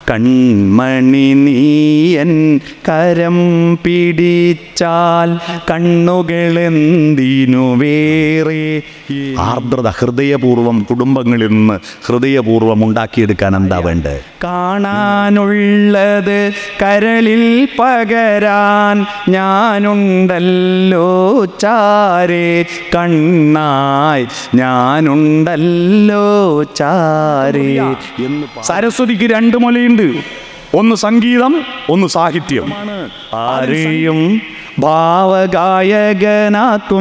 കൺമണി നീയൻ കരം പിടിച്ചാൽ കണ്ണുകളെന്തിനു വേറെ. ആർദ്രത ഹൃദയപൂർവ്വം കുടുംബങ്ങളിൽ നിന്ന് ഹൃദയപൂർവ്വം ഉണ്ടാക്കിയെടുക്കാൻ എന്താ വേണ്ടത്? കാണാനുള്ളത് കരളിൽ പകരാൻ ഞാനുണ്ടല്ലോ ചാരേ, കണ്ണായി ഞാനുണ്ടല്ലോ ചാരേ. സരസ്വതിക്ക് 2 മുലയുണ്ട്, ഒന്ന് സംഗീതം, ഒന്ന് സാഹിത്യം. ആരെയും ഭാവഗായകനാക്കും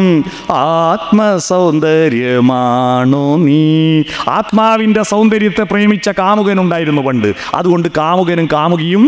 ആത്മസൗന്ദര്യമാണോ നീ. ആത്മാവിൻ്റെ സൗന്ദര്യത്തെ പ്രേമിച്ച കാമുകനുണ്ടായിരുന്നു പണ്ട്. അതുകൊണ്ട് കാമുകനും കാമുകിയും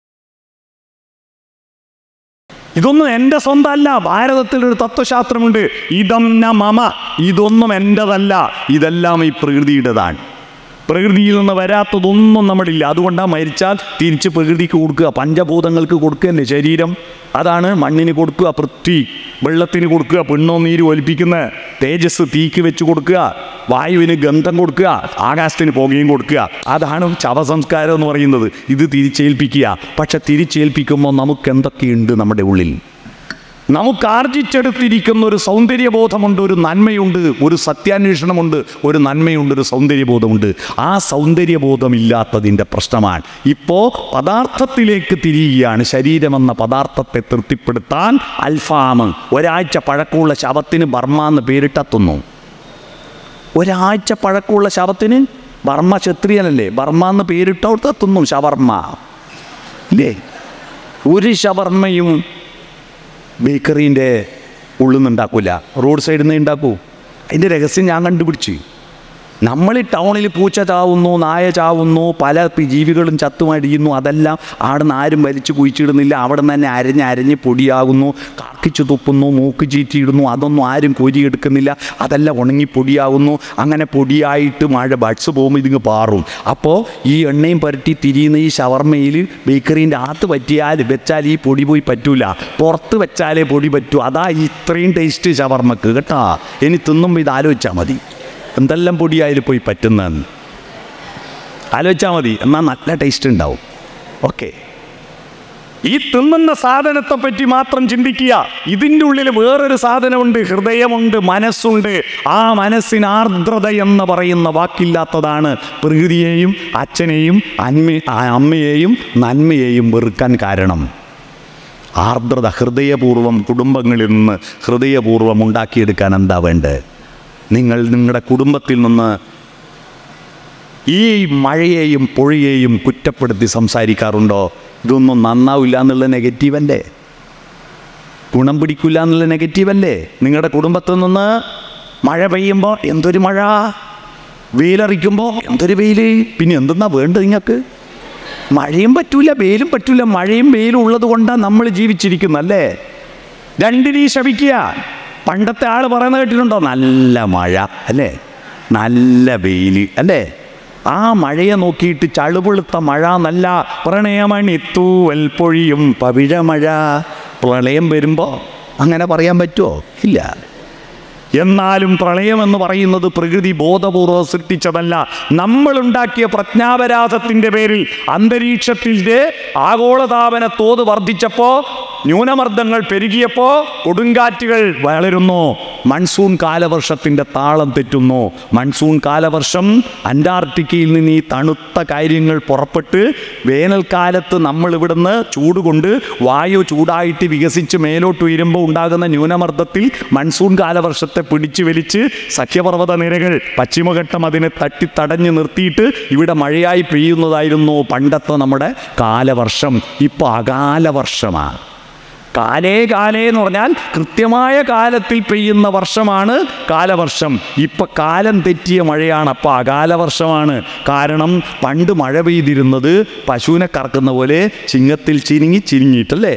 ഇതൊന്നും എൻ്റെ സ്വന്തമല്ല. ഭാരതത്തിലൊരു തത്വശാസ്ത്രമുണ്ട്, ഇദം ന മമ, ഇതൊന്നും എൻ്റെതല്ല, ഇതെല്ലാം ഈ പ്രകൃതിയുടേതാണ്. പ്രകൃതിയിൽ നിന്ന് വരാത്തതൊന്നും നമ്മളില്ല. അതുകൊണ്ടാണ് മരിച്ചാൽ തിരിച്ച് പ്രകൃതിക്ക് കൊടുക്കുക, പഞ്ചഭൂതങ്ങൾക്ക് കൊടുക്കുക തന്നെ. ശരീരം അതാണ് മണ്ണിന് കൊടുക്കുക, പൃഥ്വി വെള്ളത്തിന് കൊടുക്കുക, പെണ്ണോ നീര് ഒലിപ്പിക്കുന്ന തേജസ് തീക്ക് വെച്ച് കൊടുക്കുക, വായുവിന് ഗന്ധം കൊടുക്കുക, ആകാശത്തിന് പുകയും കൊടുക്കുക. അതാണ് ശവസംസ്കാരം എന്ന് പറയുന്നത്. ഇത് തിരിച്ചേൽപ്പിക്കുക. പക്ഷെ തിരിച്ചേൽപ്പിക്കുമ്പോൾ നമുക്ക് എന്തൊക്കെയുണ്ട് നമ്മുടെ ഉള്ളിൽ? നമുക്ക് ആർജിച്ചെടുത്തിരിക്കുന്ന ഒരു സൗന്ദര്യബോധമുണ്ട്, ഒരു നന്മയുണ്ട്, ഒരു സത്യാന്വേഷണമുണ്ട്, ഒരു നന്മയുണ്ട്, ഒരു സൗന്ദര്യബോധമുണ്ട്. ആ സൗന്ദര്യബോധമില്ലാത്തതിൻ്റെ പ്രശ്നമാണ്. ഇപ്പോൾ പദാർത്ഥത്തിലേക്ക് തിരിയുകയാണ്. ശരീരമെന്ന പദാർത്ഥത്തെ തൃപ്തിപ്പെടുത്താൻ അൽഫാം, ഒരാഴ്ച പഴക്കമുള്ള ശവത്തിന് ബർമ്മ എന്ന് പേരിട്ടെത്തുന്നു. ഒരാഴ്ച പഴക്കമുള്ള ശവത്തിന്, ബർമ്മ ക്ഷത്രിയനല്ലേ, ബർമ്മ എന്ന് പേരിട്ടെത്തുന്നു. ഷവർമ്മ ഇല്ലേ? ഒരു ഷവർമ്മയും ബേക്കറീൻ്റെ ഉള്ളിൽ നിന്ന് ഉണ്ടാക്കില്ല, റോഡ് സൈഡിൽ നിന്ന് ഉണ്ടാക്കൂ. അതിൻ്റെ രഹസ്യം ഞാൻ കണ്ടുപിടിച്ച്. നമ്മൾ ഈ ടൗണിൽ പൂച്ച ചാവുന്നു, നായ ചാവുന്നു, പല ജീവികളും ചത്തുമടിയുന്നു. അതെല്ലാം അവിടെ നിന്ന് ആരും വലിച്ചു കുഴിച്ചിടുന്നില്ല. അവിടെ നിന്ന് തന്നെ അരഞ്ഞ് പൊടിയാകുന്നു, കാക്കിച്ചു തുപ്പുന്നു, മൂക്ക് ചീറ്റിയിടുന്നു. അതൊന്നും ആരും കോരിയെടുക്കുന്നില്ല. അതെല്ലാം ഉണങ്ങി പൊടിയാകുന്നു. അങ്ങനെ പൊടിയായിട്ട് മഴ ബഡ്സ് പോകുമ്പോൾ ഇതിങ്ങ് പാറും. അപ്പോൾ ഈ എണ്ണയും പുരട്ടി തിരിയുന്ന ഈ ഷവർമ്മയിൽ ബേക്കറീൻ്റെ അകത്ത് വെച്ചാൽ ഈ പൊടി പോയി പറ്റൂല, പുറത്ത് വെച്ചാലേ പൊടി പറ്റൂ. അതാ ഇത്രയും ടേസ്റ്റ് ഷവർമ്മക്ക് കേട്ടോ. ഇനി തിന്നുമ്പോൾ ഇത് ആലോചിച്ചാൽ മതി, എന്തെല്ലാം പൊടിയായാലും പോയി പറ്റുന്നതെന്ന് ആലോചിച്ചാൽ മതി. എന്നാൽ നല്ല ടേസ്റ്റ് ഉണ്ടാവും. ഓക്കെ, ഈ തിന്നുന്ന സാധനത്തെ പറ്റി മാത്രം ചിന്തിക്കുക. ഇതിൻ്റെ ഉള്ളിൽ വേറൊരു സാധനമുണ്ട്, ഹൃദയമുണ്ട്, മനസ്സുണ്ട്. ആ മനസ്സിന് ആർദ്രത എന്ന് പറയുന്ന വാക്കില്ലാത്തതാണ് പ്രകൃതിയെയും അച്ഛനെയും അമ്മയെയും നന്മയെയും വെറുക്കാൻ കാരണം. ആർദ്രത ഹൃദയപൂർവ്വം കുടുംബങ്ങളിൽ നിന്ന് ഹൃദയപൂർവ്വം ഉണ്ടാക്കിയെടുക്കാൻ എന്താ വേണ്ടത്? നിങ്ങളുടെ കുടുംബത്തിൽ നിന്ന് ഈ മഴയെയും പുഴയെയും കുറ്റപ്പെടുത്തി സംസാരിക്കാറുണ്ടോ? ഇതൊന്നും നന്നാവില്ല എന്നുള്ള നെഗറ്റീവല്ലേ, ഗുണം പിടിക്കില്ല എന്നുള്ള നെഗറ്റീവല്ലേ? നിങ്ങളുടെ കുടുംബത്തിൽ നിന്ന് മഴ പെയ്യുമ്പോൾ എന്തൊരു മഴ, വെയിലറിക്കുമ്പോൾ എന്തൊരു വെയിൽ, പിന്നെ എന്തെന്നാ വേണ്ടത് നിങ്ങൾക്ക്? മഴയും പറ്റൂല, വെയിലും പറ്റൂല. മഴയും വെയിലും ഉള്ളത് കൊണ്ടാണ് നമ്മൾ ജീവിച്ചിരിക്കുന്നല്ലേ. രണ്ടിനെയും ശപിക്കുക. പണ്ടത്തെ ആൾ പറയുന്നത് കേട്ടിട്ടുണ്ടോ? നല്ല മഴ അല്ലേ, നല്ല വെയിൽ അല്ലേ. ആ മഴയെ നോക്കിയിട്ട് ചളുപുളുത്ത മഴ നല്ല പ്രണയമണി തൂവൽ പൊഴിയും പവിഴമഴ. പ്രളയം വരുമ്പോൾ അങ്ങനെ പറയാൻ പറ്റുമോ? ഇല്ല. എന്നാലും പ്രളയമെന്ന് പറയുന്നത് പ്രകൃതി ബോധപൂർവ്വം സൃഷ്ടിച്ചതല്ല, നമ്മളുണ്ടാക്കിയ പ്രജ്ഞാപരാധത്തിൻ്റെ പേരിൽ അന്തരീക്ഷത്തിൻ്റെ ആഗോളതാപന തോത് വർദ്ധിച്ചപ്പോൾ, ന്യൂനമർദ്ദങ്ങൾ പെരുകിയപ്പോൾ കൊടുങ്കാറ്റുകൾ വളരുന്നു. മൺസൂൺ കാലവർഷത്തിൻ്റെ താളം തെറ്റുന്നു. മൺസൂൺ കാലവർഷം അന്റാർട്ടിക്കയിൽ നിന്ന് ഈ തണുത്ത കാര്യങ്ങൾ പുറപ്പെട്ട് വേനൽക്കാലത്ത് നമ്മൾ ഇവിടുന്ന് ചൂടുകൊണ്ട് വായു ചൂടായിട്ട് വികസിച്ച് മേലോട്ട് ഉയരുമ്പോൾ ഉണ്ടാകുന്ന ന്യൂനമർദ്ദത്തിൽ മൺസൂൺ കാലവർഷത്തെ പിടിച്ചു വലിച്ച് സഖ്യപർവ്വത നിരകൾ പശ്ചിമഘട്ടം അതിനെ തടഞ്ഞു നിർത്തിയിട്ട് ഇവിടെ മഴയായി പെയ്യുന്നതായിരുന്നു പണ്ടത്തെ നമ്മുടെ കാലവർഷം. ഇപ്പോൾ അകാലവർഷമാണ്. കാലേ എന്ന് പറഞ്ഞാൽ കൃത്യമായ കാലത്തിൽ പെയ്യുന്ന വർഷമാണ് കാലവർഷം. ഇപ്പം കാലം തെറ്റിയ മഴയാണ്, അപ്പം അകാലവർഷമാണ്. കാരണം പണ്ട് മഴ പെയ്തിരുന്നത് പശുവിനെ കറക്കുന്ന പോലെ ചിങ്ങത്തിൽ ചിരിങ്ങിയിട്ടല്ലേ,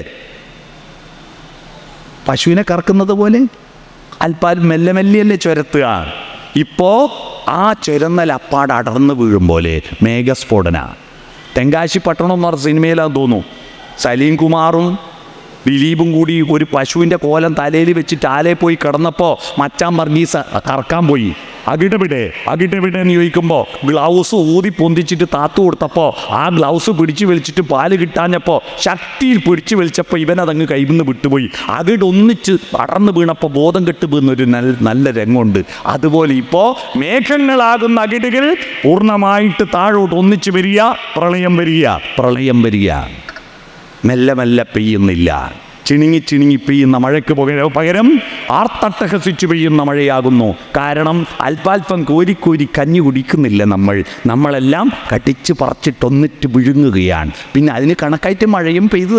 പശുവിനെ കറക്കുന്നത് പോലെ അല്പാൽ മെല്ലെ മെല്ലിയല്ലേ ചുരത്തുക. ഇപ്പോൾ ആ ചുരന്നൽ അപ്പാട് അടർന്ന് വീഴും പോലെ മേഘസ്ഫോടന. തെങ്കാശി പട്ടണം എന്ന് പറഞ്ഞ സിനിമയിലാന്ന് തോന്നുന്നു, സലീം കുമാറും ദിലീപും കൂടി ഒരു പശുവിൻ്റെ കോലം തലയിൽ വെച്ചിട്ട് ആലയിൽ പോയി കിടന്നപ്പോൾ മച്ചാൻ വർഗീസ് കറക്കാൻ പോയി. അകിടെവിടെ അകിടെവിടെ എന്ന് ചോദിക്കുമ്പോൾ ഗ്ലൗസ് ഊതി പൊന്തിച്ചിട്ട് താത്തു കൊടുത്തപ്പോൾ ആ ഗ്ലൗസ് പിടിച്ചു വലിച്ചിട്ട് പാല് കിട്ടാഞ്ഞപ്പോൾ ശക്തിയിൽ പിടിച്ചു വലിച്ചപ്പോൾ ഇവനതങ്ങ് കയ്യിൽ നിന്ന് വിട്ടുപോയി. അകിടൊന്നിച്ച് പടർന്നു വീണപ്പോൾ ബോധം കെട്ട് വീണൊരു നല്ല രംഗമുണ്ട്. അതുപോലെ ഇപ്പോൾ മേഘങ്ങളാകുന്ന അകിടുകൾ പൂർണ്ണമായിട്ട് താഴോട്ട് ഒന്നിച്ച് വരിക, പ്രളയം വരിക. മെല്ലെ മെല്ലെ പെയ്യുന്നില്ല. ചിണുങ്ങി പെയ്യുന്ന മഴയ്ക്ക് പകരം ആർത്തട്ടഹസിച്ചു പെയ്യുന്ന മഴയാകുന്നു. കാരണം അല്പാൽപ്പം കോരി കഞ്ഞി കുടിക്കുന്നില്ല നമ്മളെല്ലാം കടിച്ച് പറിച്ചിട്ടൊന്നിട്ട് വിഴുങ്ങുകയാണ്. പിന്നെ അതിന് കണക്കായിട്ട് മഴയും പെയ്തു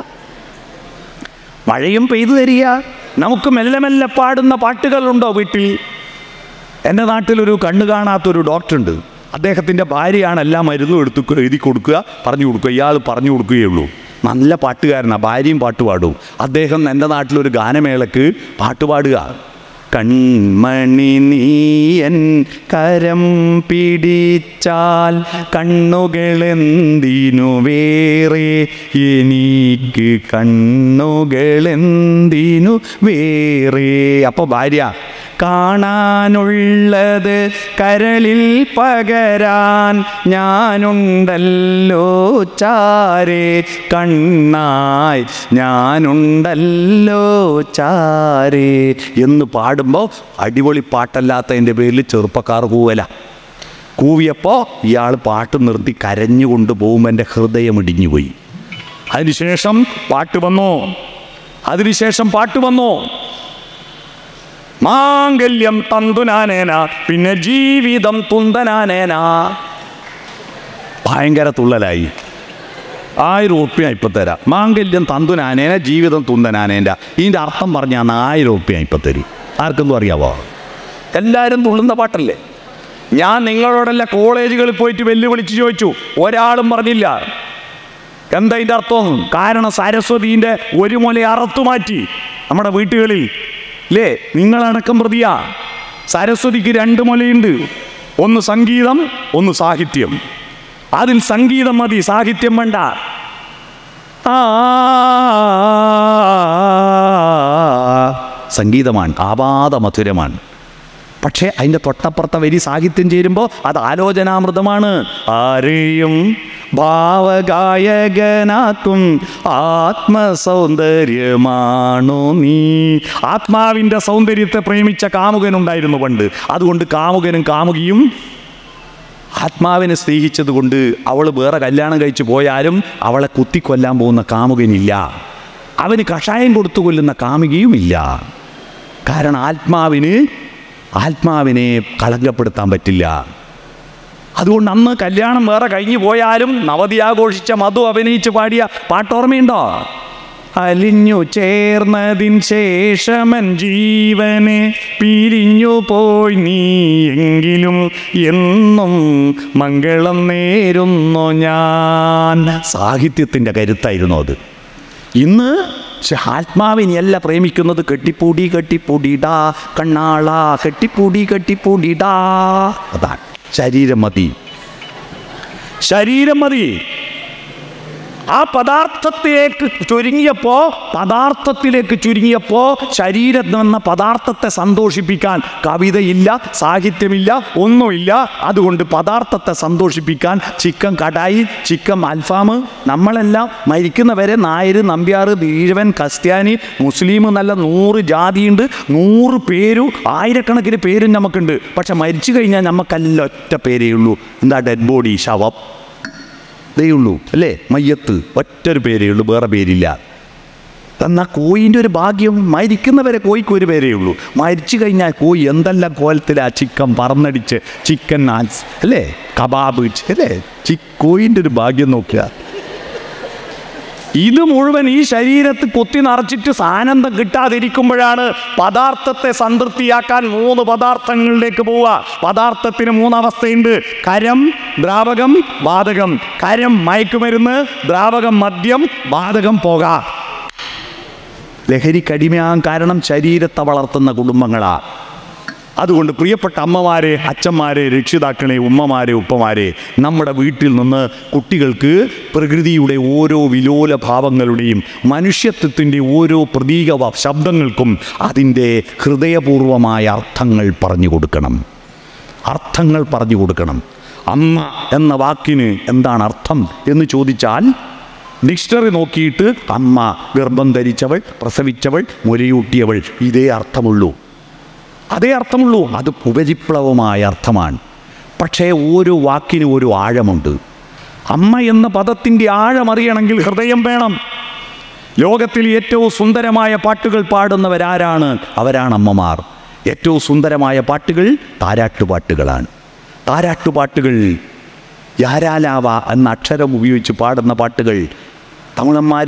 തരിക. നമുക്ക് മെല്ലെ മെല്ലെ പാടുന്ന പാട്ടുകളുണ്ടോ വീട്ടിൽ? എൻ്റെ നാട്ടിലൊരു കണ്ണു കാണാത്തൊരു ഡോക്ടറുണ്ട്. അദ്ദേഹത്തിൻ്റെ ഭാര്യയാണ് എല്ലാ മരുന്നും എഴുതി കൊടുക്കുക, പറഞ്ഞു കൊടുക്കുക. ഇയാൾ പറഞ്ഞു കൊടുക്കുകയുള്ളൂ. നല്ല പാട്ടുകാരനാണ്, ഭാര്യയും പാട്ട് പാടും. അദ്ദേഹം എൻ്റെ നാട്ടിലൊരു ഗാനമേളക്ക് പാട്ടുപാടുക. കൺമണി നീയൻ കരം പിടിച്ചാൽ കണ്ണുകളെന്തിനു വേറെ, എനിക്ക് കണ്ണുകളെന്തിനു വേറെ. അപ്പോൾ ഭാര്യ, കാണാനുള്ളത് കരളിൽ പകരാൻ ഞാനുണ്ടല്ലോ ചാരേ, കണ്ണായി ഞാനുണ്ടല്ലോ ചാരേ എന്ന് പാടുമ്പോൾ അടിപൊളി പാട്ടല്ലാത്തതിൻ്റെ പേരിൽ ചെറുപ്പക്കാർ കൂവിയപ്പോൾ ഇയാൾ പാട്ട് നിർത്തി കരഞ്ഞുകൊണ്ട് പോകുമ്പോൾ എൻ്റെ ഹൃദയം ഇടിഞ്ഞുപോയി. അതിനുശേഷം പാട്ട് വന്നു. മാംഗല്യം തന്തുനാനേന പിന്നെ ജീവിതം തുന്തനാനേന. ഭയങ്കര തുള്ളലായി. 1000 ഉറുപ്പ്യ ഇപ്പം തരാം. മാംഗല്യം തന്തുനാനേന ജീവിതം തുന്തനാനേന. ഇതിൻ്റെ അർത്ഥം പറഞ്ഞാൽ 1000 ഉറുപ്പ്യ ഇപ്പം തരും. ആർക്കൊന്നും അറിയാവോ? എല്ലാവരും തുള്ളുന്ന പാട്ടല്ലേ. ഞാൻ നിങ്ങളോടല്ല കോളേജുകളിൽ പോയിട്ട് വെല്ലുവിളിച്ച് ചോദിച്ചു, ഒരാളും പറഞ്ഞില്ല എന്താ ഇതിൻ്റെ അർത്ഥം. കാരണം സരസ്വതീൻ്റെ ഒരു മുല അറുത്തുമാറ്റി നമ്മുടെ വീട്ടുകളിൽ അല്ലേ, നിങ്ങളടക്കം പ്രതിയാ. സരസ്വതിക്ക് 2 മുലയുണ്ട്. ഒന്ന് സംഗീതം, ഒന്ന് സാഹിത്യം. അതിൽ സംഗീതം മതി, സാഹിത്യം വേണ്ട. സംഗീതമാണ്, ആപാദ മധുരമാണ്. പക്ഷേ അതിൻ്റെ തൊട്ടപ്പുറത്തെ വരി സാഹിത്യം ചേരുമ്പോൾ അത് ആലോചനാമൃതമാണ്. ആരെയും ഭാവഗായകനാക്കും ആത്മസൗന്ദര്യമാണോ നീ. ആത്മാവിൻ്റെ സൗന്ദര്യത്തെ പ്രേമിച്ച കാമുകനുണ്ടായിരുന്നു പണ്ട്. അതുകൊണ്ട് കാമുകനും കാമുകിയും ആത്മാവിനെ സ്നേഹിച്ചത് കൊണ്ട് അവൾ വേറെ കല്യാണം കഴിച്ചു പോയാലും അവളെ കുത്തിക്കൊല്ലാൻ പോകുന്ന കാമുകനില്ല, അവന് കഷായം കൊടുത്തു കൊല്ലുന്ന കാമുകിയുമില്ല. കാരണം ആത്മാവിനെ കളങ്കപ്പെടുത്താൻ പറ്റില്ല. അതുകൊണ്ട് അന്ന് കല്യാണം വേറെ കഴിഞ്ഞു പോയാലും നവതി ആഘോഷിച്ച മധു അഭിനയിച്ച് പാടിയ പാട്ടോർമ്മയുണ്ടോ? അലിഞ്ഞു ചേർന്നതിൻ ശേഷമൻ ജീവനെ പിരിഞ്ഞു പോയി നീ, എങ്കിലും എന്നും മംഗളം നേരുന്നു ഞാൻ. സാഹിത്യത്തിൻ്റെ കരുത്തായിരുന്നു അത്. ഇന്ന് ആത്മാവിനെയല്ല പ്രേമിക്കുന്നത്. കെട്ടിപ്പൂടിടാ കണ്ണാളാ, കെട്ടിപ്പൂടിടാ. അതാണ് ശരീരം മതി. ആ പദാർത്ഥത്തിലേക്ക് ചുരുങ്ങിയപ്പോൾ ശരീരം എന്ന പദാർത്ഥത്തെ സന്തോഷിപ്പിക്കാൻ കവിതയില്ല, സാഹിത്യമില്ല, ഒന്നുമില്ല. അതുകൊണ്ട് പദാർത്ഥത്തെ സന്തോഷിപ്പിക്കാൻ ചിക്കൻ കടായി, ചിക്കൻ അൽഫാം. നമ്മളെല്ലാം മരിക്കുന്നവരെ നായർ, നമ്പ്യാർ, ബീഴവൻ, ക്രിസ്ത്യാനി, മുസ്ലിം നല്ല 100 ജാതിയുണ്ട്, 100 പേരും 1000കണക്കിന് പേരും നമുക്കുണ്ട്. പക്ഷെ മരിച്ചു കഴിഞ്ഞാൽ നമുക്കെല്ലാം ഒറ്റ പേരേ ഉള്ളൂ. എന്താ? ഡെഡ് ബോഡി, ശവം. ഇതേ ഉള്ളൂ അല്ലേ? മയ്യത്ത് ഒറ്റൊരു പേരേ ഉള്ളൂ, വേറെ പേരില്ല. എന്നാൽ കോയിൻ്റെ ഒരു ഭാഗ്യം, മരിക്കുന്നവരെ കോയിക്ക് ഒരു പേരേ ഉള്ളൂ. മരിച്ചു കഴിഞ്ഞാൽ കോയി എന്തെല്ലാം കോലത്തിലാ ചിക്കൻ പറന്നടിച്ച്, ചിക്കൻ അല്ലേ, കബാബ് അല്ലേ. കോയിൻ്റെ ഒരു ഭാഗ്യം നോക്കുക. ഇത് മുഴുവൻ ഈ ശരീരത്തിൽ കുത്തി നിറച്ചിട്ട് ആനന്ദം കിട്ടാതിരിക്കുമ്പോഴാണ് പദാർത്ഥത്തെ സംതൃപ്തിയാക്കാൻ 3 പദാർത്ഥങ്ങളിലേക്ക് പോവുക. പദാർത്ഥത്തിന് 3 അവസ്ഥയുണ്ട്: കരം, ദ്രാവകം, വാതകം. കരം മയക്കുമരുന്ന്, ദ്രാവകം മദ്യം, വാതകം പുക. ലഹരിക്കടിമയാകാൻ കാരണം ശരീരത്തെ വളർത്തുന്ന കുടുംബങ്ങളാ. അതുകൊണ്ട് പ്രിയപ്പെട്ട അമ്മമാരെ, അച്ഛന്മാരെ, രക്ഷിതാക്കളെ, ഉമ്മമാരെ, ഉപ്പമാരെ, നമ്മുടെ വീട്ടിൽ നിന്ന് കുട്ടികൾക്ക് പ്രകൃതിയുടെ ഓരോ വിലോല ഭാവങ്ങളുടെയും മനുഷ്യത്വത്തിൻ്റെ ഓരോ പ്രതീക ശബ്ദങ്ങൾക്കും അതിൻ്റെ ഹൃദയപൂർവമായ അർത്ഥങ്ങൾ പറഞ്ഞു കൊടുക്കണം. അർത്ഥങ്ങൾ പറഞ്ഞു കൊടുക്കണം. അമ്മ എന്ന വാക്കിന് എന്താണ് അർത്ഥം എന്ന് ചോദിച്ചാൽ ഡിക്ഷണറി നോക്കിയിട്ട് അമ്മ ഗർഭം ധരിച്ചവൾ, പ്രസവിച്ചവൾ, മുലയൂട്ടിയവൾ, ഇതേ അർത്ഥമുള്ളൂ. അതേ അർത്ഥമുള്ളൂ. അത് ഉപരിപ്ലവമായ അർത്ഥമാണ്. പക്ഷേ ഓരോ വാക്കിനും ഒരു ആഴമുണ്ട്. അമ്മ എന്ന പദത്തിൻ്റെ ആഴമറിയണമെങ്കിൽ ഹൃദയം വേണം. ലോകത്തിൽ ഏറ്റവും സുന്ദരമായ പാട്ടുകൾ പാടുന്നവരാരാണ്? അവരാണ് അമ്മമാർ. ഏറ്റവും സുന്ദരമായ പാട്ടുകൾ താരാട്ടുപാട്ടുകളാണ്. താരാട്ടുപാട്ടുകൾ, യാരാലാവ എന്ന അക്ഷരം ഉപയോഗിച്ച് പാടുന്ന പാട്ടുകൾ തമിഴന്മാർ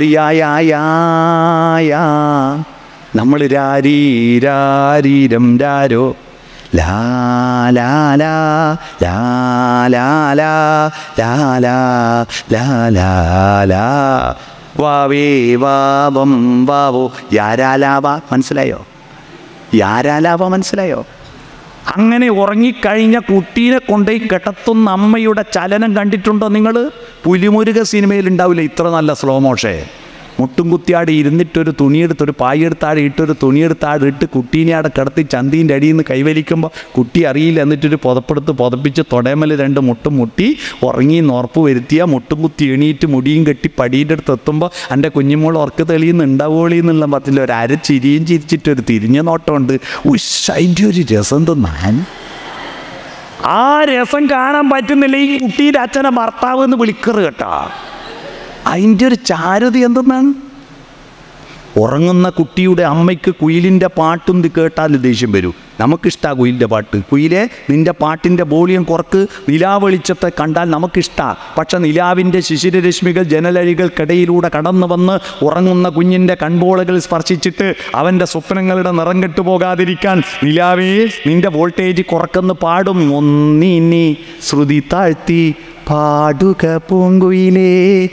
നമ്മൾ രാരീരം രാരോ ലാ ലാ ലാ ലാ ലാ ലാ ലാ ലാ ലാ ലാ ലാ വാവേ വാവം വാവോ യാരാലാവ. മനസ്സിലായോ? യാരാലാവ മനസ്സിലായോ? അങ്ങനെ ഉറങ്ങിക്കഴിഞ്ഞ കുട്ടീനെ കൊണ്ടുപോയി കിടത്തുന്ന അമ്മയുടെ ചലനം കണ്ടിട്ടുണ്ടോ നിങ്ങൾ? പുലിമുരുക സിനിമയിൽ ഉണ്ടാവില്ല ഇത്ര നല്ല സ്ലോ മോഷൻ. മുട്ടും കുത്തിയാടി ഇരുന്നിട്ടൊരു തുണിയെടുത്തൊരു പായെടുത്താടി ഇട്ടൊരു തുണിയെടുത്താടി ഇട്ട് കുട്ടീനെ അവിടെ കിടത്തി ചന്തീൻ്റെ അടിയിൽ നിന്ന് കൈവലിക്കുമ്പോൾ കുട്ടി അറിയില്ല. എന്നിട്ടൊരു പുതപ്പെടുത്ത് പുതപ്പിച്ച് തൊടേമൽ 2 മുട്ടും മുട്ടി ഉറങ്ങി ഉറപ്പ് വരുത്തിയ മുട്ടും കുത്തി എണീറ്റ് മുടിയും കെട്ടി പടീൻ്റെ അടുത്ത് എത്തുമ്പോൾ എൻ്റെ കുഞ്ഞുമോൾ ഉറക്ക് തെളിയുന്നുണ്ടാവോളി എന്നുള്ള പറ്റില്ല. ഒരു ചിരിയും ചിരിച്ചിട്ടൊരു തിരിഞ്ഞ നോട്ടമുണ്ട്. അതിൻ്റെ ഒരു രസം തിന്നാൻ ആ രസം കാണാൻ പറ്റുന്നില്ല. ഈ കുട്ടീൻ്റെ അച്ഛനെ ഭർത്താവ് എന്ന് വിളിക്കറ് കേട്ടോ. അതിൻ്റെ ഒരു ചാരുത എന്തെന്നാണ്? ഉറങ്ങുന്ന കുട്ടിയുടെ അമ്മയ്ക്ക് കുയിലിൻ്റെ പാട്ടും കേട്ടാൽ ദേഷ്യം വരും. നമുക്കിഷ്ടമാണ് കുയിലിൻ്റെ പാട്ട്. കുയിലെ നിൻ്റെ പാട്ടിൻ്റെ വോളിയം കുറക്ക്. നിലാവെളിച്ചത്തെ കണ്ടാൽ നമുക്കിഷ്ടമാണ്. പക്ഷെ നിലാവിൻ്റെ ശിശിരരശ്മികൾ ജനലഴികൾക്കിടയിലൂടെ കടന്നു വന്ന് ഉറങ്ങുന്ന കുഞ്ഞിൻ്റെ കൺപോളകൾ സ്പർശിച്ചിട്ട് അവൻ്റെ സ്വപ്നങ്ങളുടെ നിറം കെട്ടുപോകാതിരിക്കാൻ നിലാവേ നിൻ്റെ വോൾട്ടേജ് കുറക്കെന്ന് പാടും. ഒന്നിനി ശ്രുതി താഴ്ത്തി പാടുക പൂങ്കുയിലേ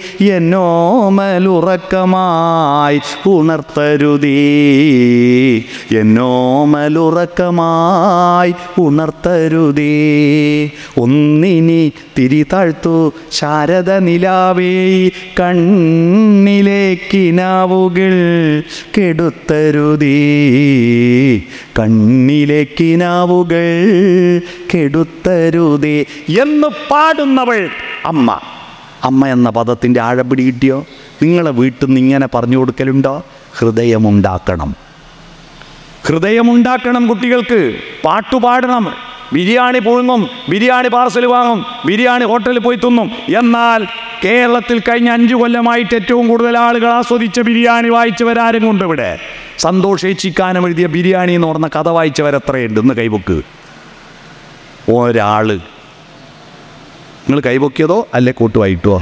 എന്നോമലുറക്കമായി ഉണർത്തരുതേ, എന്നോമലുറക്കമായി ഉണർത്തരുതേ. ഒന്നിനി തിരി താഴ്ത്തു ശാരദ നിലാവേ കണ്ണിലേക്കിനാവുകൾ കെടുത്തരുതേ, കണ്ണിലേക്കിനാവുകൾ കെടുത്തരുതേ എന്ന് പാടുന്നവൾ അമ്മ. അമ്മ എന്ന പദത്തിൻ്റെ ആഴപ്പിടി കിട്ടിയോ? നിങ്ങളെ വീട്ടിൽ നിന്ന് ഇങ്ങനെ പറഞ്ഞു കൊടുക്കലുണ്ടോ? ഹൃദയമുണ്ടാക്കണം, ഹൃദയമുണ്ടാക്കണം. കുട്ടികൾക്ക് പാട്ടുപാടണം. ബിരിയാണി പുഴുങ്ങും, ബിരിയാണി പാർസൽ വാങ്ങും, ബിരിയാണി ഹോട്ടലിൽ പോയി തിന്നും. എന്നാൽ കേരളത്തിൽ കഴിഞ്ഞ 5 കൊല്ലമായിട്ട് ഏറ്റവും കൂടുതൽ ആളുകൾ ആസ്വദിച്ച ബിരിയാണി വായിച്ചവരാരും കൊണ്ട് ഇവിടെ സന്തോഷ് ഏച്ചിക്കാനം എഴുതിയ ബിരിയാണി എന്ന് പറഞ്ഞ കഥ വായിച്ചവരെത്രയുണ്ട്? ഇന്ന് കൈബുക്ക് ഒരാൾ. നിങ്ങൾ കൈപൊക്കിയതോ അല്ലെ കൂട്ടുവായിട്ടോ?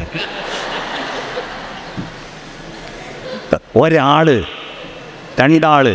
ഒരാള്, 2 ആള്.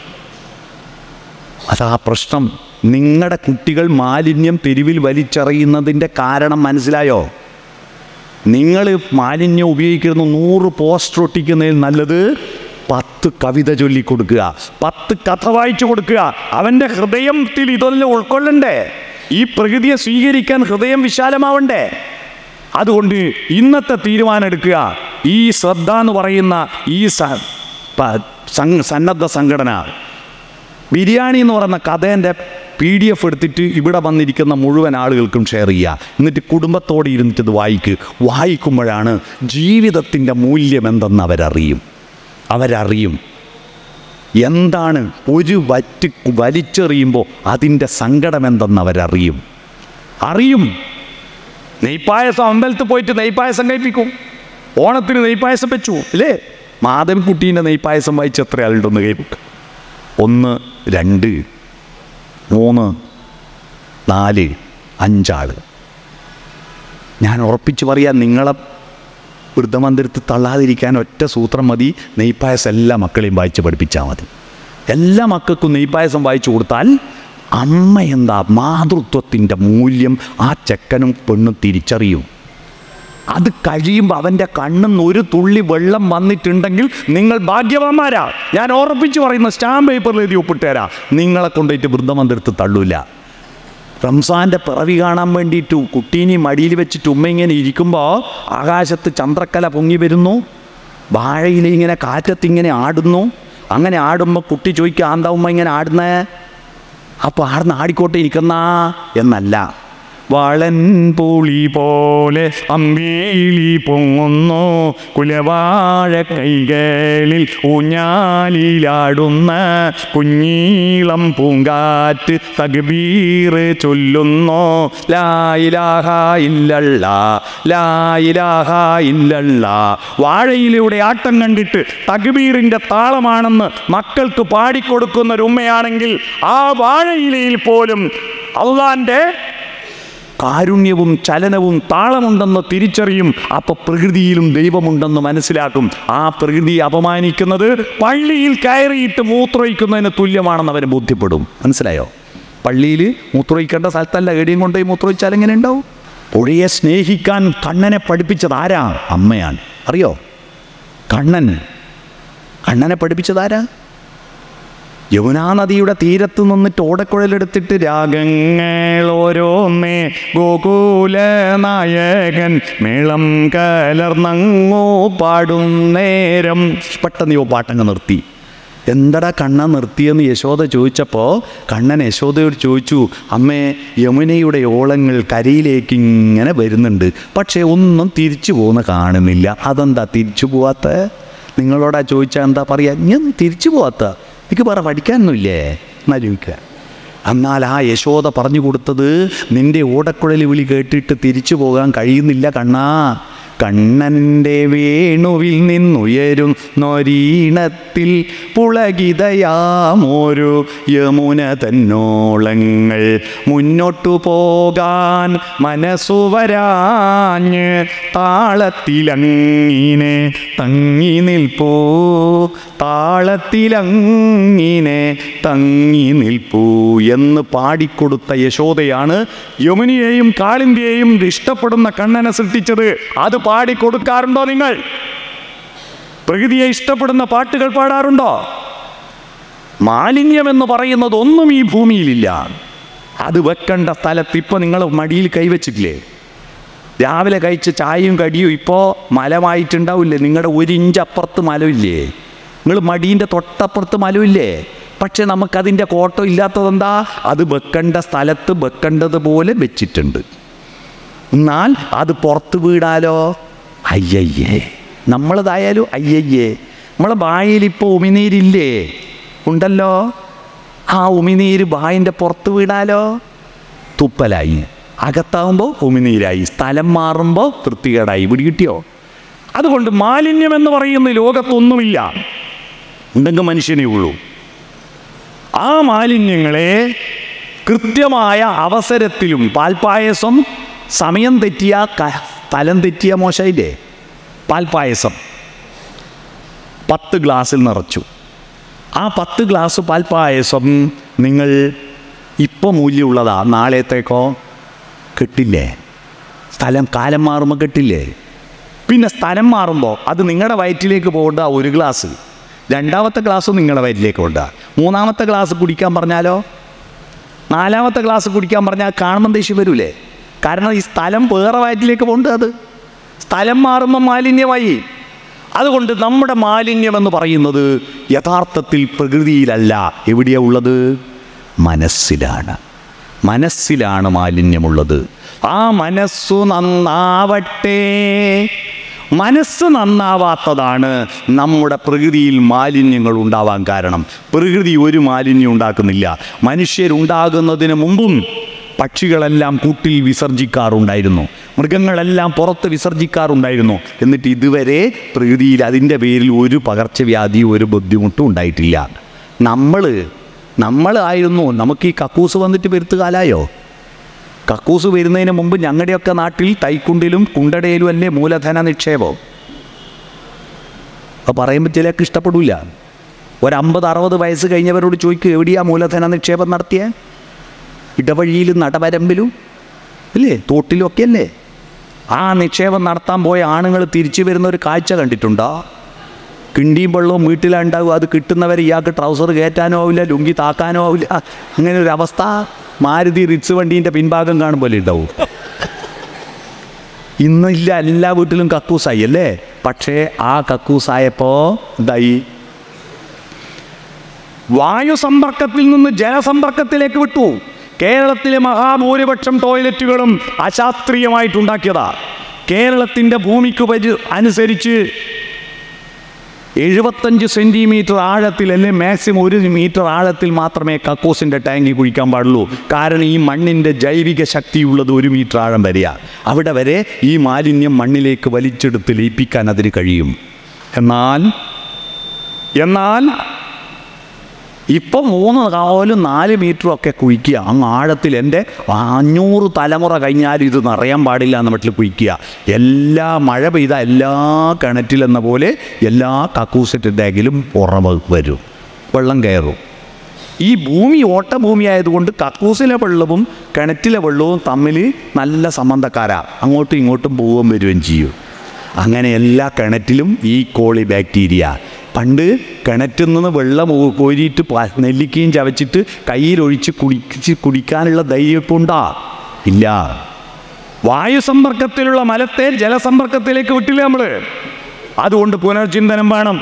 അതാ പ്രശ്നം. നിങ്ങളുടെ കുട്ടികൾ മാലിന്യം തെരുവിൽ വലിച്ചെറിയുന്നതിൻ്റെ കാരണം മനസ്സിലായോ? നിങ്ങൾ മാലിന്യം ഉപയോഗിക്കുന്ന 100 പോസ്റ്റർ ഒട്ടിക്കുന്നതിൽ നല്ലത് 10 കവിത ചൊല്ലിക്കൊടുക്കുക, 10 കഥ വായിച്ചു കൊടുക്കുക. അവൻ്റെ ഹൃദയത്തിൽ ഇതൊന്നും ഉൾക്കൊള്ളണ്ടേ? ഈ പ്രകൃതിയെ സ്വീകരിക്കാൻ ഹൃദയം വിശാലമാവണ്ടേ? അതുകൊണ്ട് ഇന്നത്തെ തീരുമാനം എടുക്കുക. ഈ ശ്രദ്ധ എന്ന് പറയുന്ന ഈ സന്നദ്ധ സംഘടന ബിരിയാണി എന്ന് പറയുന്ന കഥേൻ്റെ PDF എടുത്തിട്ട് ഇവിടെ വന്നിരിക്കുന്ന മുഴുവൻ ആളുകൾക്കും ഷെയർ ചെയ്യുക. എന്നിട്ട് കുടുംബത്തോടെ ഇരുന്നിട്ട് ഇത് വായിക്കുമ്പോഴാണ് ജീവിതത്തിൻ്റെ മൂല്യം എന്തെന്ന് അവരറിയും. എന്താണ് ഒരു വലിച്ചെറിയുമ്പോൾ അതിൻ്റെ സങ്കടം എന്തെന്ന് അവരറിയും. നെയ്പ്പായസം അമ്പലത്തിൽ പോയിട്ട് നെയ്പ്പായസം കഴിപ്പിക്കും. ഓണത്തിന് നെയ്പ്പായസം വെച്ചു അല്ലേ? മാധവൻകുട്ടീൻ്റെ നെയ്പ്പായസം വായിച്ച് എത്ര ആളുണ്ടെന്ന് കഴിപ്പിക്കും? 1, 2, 3, 4, 5 ആള്. ഞാൻ ഉറപ്പിച്ച് പറയാം, നിങ്ങളെ വൃദ്ധമന്ദിരത്തിൽ തള്ളാതിരിക്കാൻ ഒറ്റ സൂത്രം മതി. നെയ്പ്പായസം എല്ലാ മക്കളെയും വായിച്ച് പഠിപ്പിച്ചാൽ മതി. എല്ലാ മക്കൾക്കും നെയ്പ്പായസം വായിച്ചു കൊടുത്താൽ അമ്മ എന്താ മാതൃത്വത്തിൻ്റെ മൂല്യം ആ ചെക്കനും പെണ്ണും തിരിച്ചറിയും. അത് കഴിയുമ്പോൾ അവൻ്റെ കണ്ണിൽ ഒരു തുള്ളി വെള്ളം വന്നിട്ടുണ്ടെങ്കിൽ നിങ്ങൾ ഭാഗ്യവാന്മാരാ. ഞാൻ ഉറപ്പിച്ച് പറയുന്ന സ്റ്റാമ്പ് പേപ്പറിൽ എഴുതി ഒപ്പിട്ടുതരാം. നിങ്ങളെ കൊണ്ടുപോയിട്ട് വൃദ്ധമന്ദിരത്തിൽ തള്ളൂല. റംസാൻ്റെ പിറവി കാണാൻ വേണ്ടിയിട്ട് കുട്ടീനെ മടിയിൽ വെച്ചിട്ട് ഉമ്മ ഇങ്ങനെ ഇരിക്കുമ്പോൾ ആകാശത്ത് ചന്ദ്രക്കല പൊങ്ങി വരുന്നു, വാഴയിൽ ഇങ്ങനെ കാറ്റത്തിങ്ങനെ ആടുന്നു. അങ്ങനെ ആടുമ്പോൾ കുട്ടി ചോദിക്കുക, ആന്താ ഉമ്മ ഇങ്ങനെ ആടുന്നേ? അപ്പോൾ ആടുന്ന് ആടിക്കോട്ടെ ഇരിക്കുന്ന എന്നല്ല, വളൻ പുളി പോലെ അമ്പേലി പൊങ്ങുന്നു കുലവാഴ കൈകളിൽ ഊഞ്ഞാലിലാടുന്ന കുഞ്ഞീളം പൂങ്കാറ്റ് തക്ബീർ ചൊല്ലുന്നു ലാ ഇലാഹ ഇല്ലല്ലാ ലാ ഇലാഹ ഇല്ലല്ലാ. വാഴയിലൂടെ ആട്ടം കണ്ടിട്ട് തക്ബീറിൻ്റെ താളമാണെന്ന് മക്കൾക്ക് പാടിക്കൊടുക്കുന്ന ഒരു ഉമ്മയാണെങ്കിൽ ആ വാഴയിലയിൽ പോലും അള്ളാൻ്റെ കാരുണ്യവും ചലനവും താളമുണ്ടെന്ന് തിരിച്ചറിയും. അപ്പോൾ പ്രകൃതിയിലും ദൈവമുണ്ടെന്ന് മനസ്സിലാക്കും. ആ പ്രകൃതിയെ അപമാനിക്കുന്നത് പള്ളിയിൽ കയറിയിട്ട് മൂത്രമൊഴിക്കുന്നതിന് തുല്യമാണെന്ന് അവന് ബോധ്യപ്പെടും. മനസ്സിലായോ? പള്ളിയിൽ മൂത്രമൊഴിക്കേണ്ട സ്ഥലത്തല്ല, എടിയും കൊണ്ടുപോയി മൂത്രമൊഴിച്ചാൽ എങ്ങനെ ഉണ്ടാവും? പുഴയെ സ്നേഹിക്കാൻ കണ്ണനെ പഠിപ്പിച്ചത് ആരാ? അമ്മയാണ്. അറിയോ? കണ്ണനെ പഠിപ്പിച്ചത് ആരാ? യമുനാ നദിയുടെ തീരത്ത് നിന്നിട്ട് ഓടക്കുഴലെടുത്തിട്ട് രാഗങ്ങൾ ഓരോന്നേ ഗോകുല നായകൻ മേളം കലർന്നങ്ങോ പാടും നേരം. പെട്ടെന്ന് യോ പാട്ടങ്ങ് നിർത്തി. എന്തടാ കണ്ണ നിർത്തിയെന്ന് യശോദ ചോദിച്ചപ്പോൾ കണ്ണൻ യശോദയോട് ചോദിച്ചു, അമ്മേ, യമുനയുടെ ഓളങ്ങൾ കരയിലേക്ക് ഇങ്ങനെ വരുന്നുണ്ട്, പക്ഷേ ഒന്നും തിരിച്ചു പോകുന്ന കാണുന്നില്ല. അതെന്താ തിരിച്ചു പോവാത്ത? നിങ്ങളോടാ ചോദിച്ചാൽ എന്താ പറയാ? ഞാൻ തിരിച്ചു പോവാത്ത, എനിക്ക് പറ പഠിക്കാനൊന്നുമില്ലേ എന്നാലോചിക്കുക. എന്നാൽ ആ യശോദ പറഞ്ഞു കൊടുത്തത്, നിന്റെ ഓടക്കുഴൽ വിളി കേട്ടിട്ട് തിരിച്ചു പോകാൻ കഴിയുന്നില്ല കണ്ണാ. കണ്ണൻ്റെ വേണുവിൽ നിന്നുയരും നൊരീണത്തിൽ പുളകിതയാമൊരു യമുന തന്നോളങ്ങൾ മുന്നോട്ടു പോകാൻ മനസ്സു വരാഞ്ഞ് താളത്തിലങ്ങിനെ തങ്ങി നിൽപ്പൂ, താളത്തിലങ്ങിനെ തങ്ങി നിൽപ്പൂ എന്ന് പാടിക്കൊടുത്ത യശോദയാണ് യമുനയെയും കാളിന്തിയെയും ഇഷ്ടപ്പെടുന്ന കണ്ണനെ സൃഷ്ടിച്ചത്. അത് പാടിക്കൊടുക്കാറുണ്ടോ നിങ്ങൾ? പ്രകൃതിയെ ഇഷ്ടപ്പെടുന്ന പാട്ടുകൾ പാടാറുണ്ടോ? മാലിന്യമെന്ന് പറയുന്നത് ഒന്നും ഈ ഭൂമിയിലില്ല. അത് വെക്കേണ്ട സ്ഥലത്ത് ഇപ്പോൾ നിങ്ങൾ മടിയിൽ കൈവച്ചിട്ടില്ലേ? രാവിലെ കഴിച്ച ചായയും കടിയും ഇപ്പോൾ മലമായിട്ടുണ്ടാവില്ലേ? നിങ്ങളുടെ 1 ഇഞ്ച് അപ്പുറത്ത് മലമില്ലേ? നിങ്ങൾ മടീൻ്റെ തൊട്ടപ്പുറത്ത് മലമില്ലേ? പക്ഷെ നമുക്കതിൻ്റെ കോട്ടം ഇല്ലാത്തതെന്താ? അത് വെക്കേണ്ട സ്ഥലത്ത് വെക്കേണ്ടതുപോലെ വെച്ചിട്ടുണ്ട്. എന്നാൽ അത് പുറത്ത് വീടാലോ അയ്യയ്യേ, നമ്മളതായാലും അയ്യയ്യേ. നമ്മളെ ബായിലിപ്പോൾ ഉമിനീരില്ലേ? ഉണ്ടല്ലോ. ആ ഉമിനീര് ബായിൻ്റെ പുറത്ത് വീടാലോ തുപ്പലായി, അകത്താവുമ്പോൾ ഉമിനീരായി, സ്ഥലം മാറുമ്പോൾ വൃത്തികേടായി. ഇവിടെ കിട്ടിയോ? അതുകൊണ്ട് മാലിന്യമെന്ന് പറയുന്ന ലോകത്തൊന്നുമില്ല, ഉണ്ടെങ്കിൽ മനുഷ്യനേ ഉള്ളൂ. ആ മാലിന്യങ്ങളെ കൃത്യമായ അവസരത്തിലും, പാൽപ്പായസം സമയം തെറ്റിയ സ്ഥലം തെറ്റിയ മോശമില്ലേ? പാൽപ്പായസം 10 ഗ്ലാസ്സിൽ നിറച്ചു. ആ 10 ഗ്ലാസ് പാൽപ്പായസം നിങ്ങൾ ഇപ്പോൾ മൂല്യമുള്ളതാ, നാളത്തേക്കോ കിട്ടില്ലേ? സ്ഥലം കാലം മാറുമ്പോൾ കിട്ടില്ലേ? പിന്നെ സ്ഥലം മാറുമ്പോൾ അത് നിങ്ങളുടെ വയറ്റിലേക്ക് പോകേണ്ട 1 ഗ്ലാസ്, 2ാമത്തെ ഗ്ലാസ് നിങ്ങളുടെ വയറ്റിലേക്ക് കൊണ്ടുക, 3ാമത്തെ ഗ്ലാസ് കുടിക്കാൻ പറഞ്ഞാലോ, 4ാമത്തെ ഗ്ലാസ് കുടിക്കാൻ പറഞ്ഞാൽ കാണുമ്പോൾ ദേഷ്യം വരൂലേ? കാരണം ഈ സ്ഥലം വേറെ വയറ്റിലേക്ക് പോകേണ്ടത്, അത് സ്ഥലം മാറുമ്പോൾ മാലിന്യമായി. അതുകൊണ്ട് നമ്മുടെ മാലിന്യമെന്ന് പറയുന്നത് യഥാർത്ഥത്തിൽ പ്രകൃതിയിലല്ല, എവിടെയാണ് ഉള്ളത്? മനസ്സിലാണ്. മനസ്സിലാണ് മാലിന്യമുള്ളത്. ആ മനസ്സു നന്നാവട്ടെ. മനസ്സ് നന്നാവാത്തതാണ് നമ്മുടെ പ്രകൃതിയിൽ മാലിന്യങ്ങൾ ഉണ്ടാവാൻ കാരണം. പ്രകൃതി ഒരു മാലിന്യം ഉണ്ടാക്കുന്നില്ല. മനുഷ്യരുണ്ടാകുന്നതിന് മുമ്പും പക്ഷികളെല്ലാം കൂട്ടിൽ വിസർജിക്കാറുണ്ടായിരുന്നു, മൃഗങ്ങളെല്ലാം പുറത്ത് വിസർജിക്കാറുണ്ടായിരുന്നു. എന്നിട്ട് ഇതുവരെ പ്രകൃതിയിൽ അതിൻ്റെ പേരിൽ ഒരു പകർച്ചവ്യാധി, ഒരു ബുദ്ധിമുട്ടും ഉണ്ടായിട്ടില്ല. നമ്മളായിരുന്നു. നമുക്ക് ഈ കക്കൂസ് വന്നിട്ട് പെരുത്തുകാലായോ? കക്കൂസ് വരുന്നതിന് മുമ്പ് ഞങ്ങളുടെയൊക്കെ നാട്ടിൽ തൈക്കുണ്ടിലും കുണ്ടടയിലും അല്ലേ മൂലധന നിക്ഷേപം. അപ്പോൾ പറയുമ്പോൾ ചിലർക്ക് ഇഷ്ടപ്പെടില്ല. 50-60 വയസ്സ് കഴിഞ്ഞവരോട് ചോദിക്കുക, എവിടെയാണ് മൂലധന നിക്ഷേപം നടത്തിയ? ഇടവഴിയിലും നടവരമ്പിലും അല്ലേ, തോട്ടിലുമൊക്കെ അല്ലേ? ആ നിക്ഷേപം നടത്താൻ പോയ ആണുങ്ങൾ തിരിച്ചു വരുന്ന ഒരു കാഴ്ച കണ്ടിട്ടുണ്ടോ? കിണ്ടിയും വെള്ളവും വീട്ടിലുണ്ടാവും. അത് കിട്ടുന്നവരെ ഇയാൾക്ക് ട്രൗസർ കയറ്റാനോ ആവില്ല, ലുങ്കി താക്കാനോ ആവില്ല. അങ്ങനെ ഒരു അവസ്ഥ മാരുതി റിറ്റ്സ് വണ്ടീൻ്റെ പിൻഭാഗം കാണുമ്പോൾ ഉണ്ടാവും. ഇന്നില്ല, എല്ലാ വീട്ടിലും കക്കൂസായി അല്ലേ? പക്ഷേ ആ കക്കൂസായപ്പോൾ എന്തായി? വായു സമ്പർക്കത്തിൽ നിന്ന് ജലസമ്പർക്കത്തിലേക്ക് വിട്ടു. കേരളത്തിലെ മഹാഭൂരിപക്ഷം ടോയ്ലറ്റുകളും അശാസ്ത്രീയമായിട്ടുണ്ടാക്കിയതാ. കേരളത്തിൻ്റെ ഭൂമിക്ക് അനുസരിച്ച് 75 സെൻറ്റിമീറ്റർ ആഴത്തിൽ, അല്ലെങ്കിൽ മാക്സിമം 1 മീറ്റർ ആഴത്തിൽ മാത്രമേ കക്കൂസിൻ്റെ ടാങ്കിൽ കുഴിക്കാൻ പാടുള്ളൂ. കാരണം ഈ മണ്ണിൻ്റെ ജൈവിക ശക്തിയുള്ളത് 1 മീറ്റർ ആഴം വരെയാണ്. അവിടെ വരെ ഈ മാലിന്യം മണ്ണിലേക്ക് വലിച്ചെടുത്ത് ലയിപ്പിക്കാൻ അതിന് കഴിയും. എന്നാൽ ഇപ്പം 3-4 മീറ്ററൊക്കെ കുഴിക്കുക അങ്ങ് ആഴത്തിൽ. എൻ്റെ 500 തലമുറ കഴിഞ്ഞാലും ഇത് നിറയാൻ പാടില്ല എന്ന മട്ടിൽ കുഴിക്കുക. എല്ലാ മഴ പെയ്ത എല്ലാ കിണറ്റിലെന്ന പോലെ എല്ലാ കക്കൂസിൻ്റെ ടാങ്കിലും ഉറവ് വരും, വെള്ളം കയറും. ഈ ഭൂമി ഓട്ടഭൂമി ആയതുകൊണ്ട് കക്കൂസിലെ വെള്ളവും കിണറ്റിലെ വെള്ളവും തമ്മിൽ നല്ല സംബന്ധക്കാരാണ്. അങ്ങോട്ടും ഇങ്ങോട്ടും പോവുകയും വരികയും ചെയ്യും. അങ്ങനെ എല്ലാ കിണറ്റിലും ഈ കോളി ബാക്ടീരിയ. പണ്ട് കിണറ്റിൽ നിന്ന് വെള്ളം കോരിയിട്ട് നെല്ലിക്കയും ചവച്ചിട്ട് കയ്യിലൊഴിച്ച് കുടിക്കാനുള്ള ധൈര്യപ്പുണ്ടാ? ഇല്ല. വായു സമ്പർക്കത്തിലുള്ള മലത്തെ ജലസമ്പർക്കത്തിലേക്ക് വിട്ടില്ല നമ്മൾ. അതുകൊണ്ട് പുനർചിന്തനം വേണം.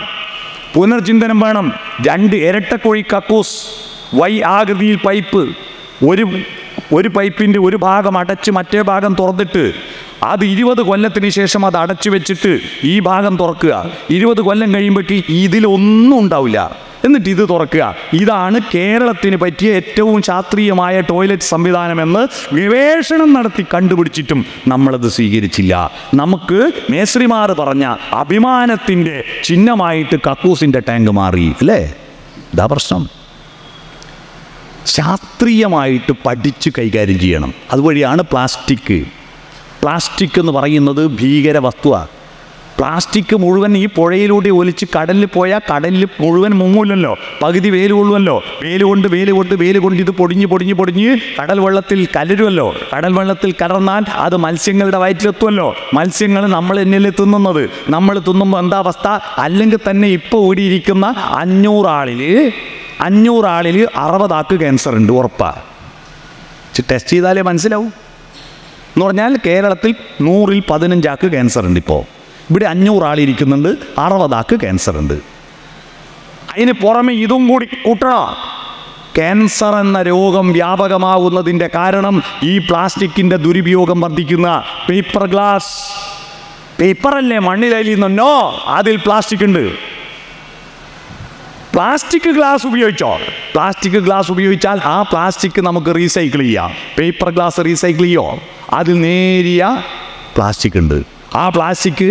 2 ഇരട്ടക്കുഴി കക്കൂസ്, വൈ ആകൃതിയിൽ പൈപ്പ്, ഒരു പൈപ്പിൻ്റെ ഒരു ഭാഗം അടച്ച് മറ്റേ ഭാഗം തുറന്നിട്ട് അത് 20 കൊല്ലത്തിന് ശേഷം അത് അടച്ചു വെച്ചിട്ട് ഈ ഭാഗം തുറക്കുക. 20 കൊല്ലം കഴിയുമ്പോഴേക്ക് ഇതിലൊന്നും ഉണ്ടാവില്ല. എന്നിട്ട് ഇത് തുറക്കുക. ഇതാണ് കേരളത്തിന് പറ്റിയ ഏറ്റവും ശാസ്ത്രീയമായ ടോയ്ലറ്റ് സംവിധാനമെന്ന് ഗവേഷണം നടത്തി കണ്ടുപിടിച്ചിട്ടും നമ്മളത് സ്വീകരിച്ചില്ല. നമുക്ക് മേസ്രിമാർ പറഞ്ഞ അഭിമാനത്തിൻ്റെ ചിഹ്നമായിട്ട് കക്കൂസിൻ്റെ ടാങ്ക് മാറി, അല്ലേ? ഇതാ പ്രശ്നം. ശാസ്ത്രീയമായിട്ട് പഠിച്ച് കൈകാര്യം ചെയ്യണം. അതുവഴിയാണ് പ്ലാസ്റ്റിക് എന്ന് പറയുന്നത് ഭീകര വസ്തുവാണ്. പ്ലാസ്റ്റിക് മുഴുവൻ ഈ പുഴയിലൂടെ ഒലിച്ച് കടലിൽ പോയാൽ കടലിൽ മുഴുവൻ മുങ്ങൂലല്ലോ, പകുതി വെയിൽ കൊള്ളുമല്ലോ. വെയിൽ കൊണ്ട് ഇത് പൊടിഞ്ഞ് കടൽ വെള്ളത്തിൽ കലരുമല്ലോ. കടൽ വെള്ളത്തിൽ കലർന്നാൽ അത് മത്സ്യങ്ങളുടെ വയറ്റിലെത്തുമല്ലോ. മത്സ്യങ്ങൾ നമ്മൾ എന്നിൽ തിന്നുന്നത്. നമ്മൾ തിന്നുമ്പോൾ എന്താ അവസ്ഥ? അല്ലെങ്കിൽ തന്നെ ഇപ്പോൾ ഓടിയിരിക്കുന്ന 500 ആളിൽ 60 ആൾക്ക് ക്യാൻസർ ഉണ്ട്, ഉറപ്പാണ്. ടെസ്റ്റ് ചെയ്താലേ മനസ്സിലാവും. എന്ന് പറഞ്ഞാൽ കേരളത്തിൽ 100-ൽ 15 ആൾക്ക് ക്യാൻസർ ഉണ്ട്. ഇപ്പോൾ ഇവിടെ 500 ആളിരിക്കുന്നുണ്ട്, 60 ആൾക്ക് ക്യാൻസർ ഉണ്ട്. അതിന് പുറമെ ഇതും കൂടി കൂട്ടണം. ക്യാൻസർ എന്ന രോഗം വ്യാപകമാകുന്നതിൻ്റെ കാരണം ഈ പ്ലാസ്റ്റിക്കിൻ്റെ ദുരുപയോഗം വർദ്ധിക്കുന്ന പേപ്പറല്ലേ മണ്ണിലലിയുന്നോ, അതിൽ പ്ലാസ്റ്റിക് ഉണ്ട്. പ്ലാസ്റ്റിക് ഗ്ലാസ് ഉപയോഗിച്ചാൽ ആ പ്ലാസ്റ്റിക് നമുക്ക് റീസൈക്കിൾ ചെയ്യാം. പേപ്പർ ഗ്ലാസ് റീസൈക്കിൾ ചെയ്യോ? അതിൽ നേരിയ പ്ലാസ്റ്റിക് ഉണ്ട്. ആ പ്ലാസ്റ്റിക്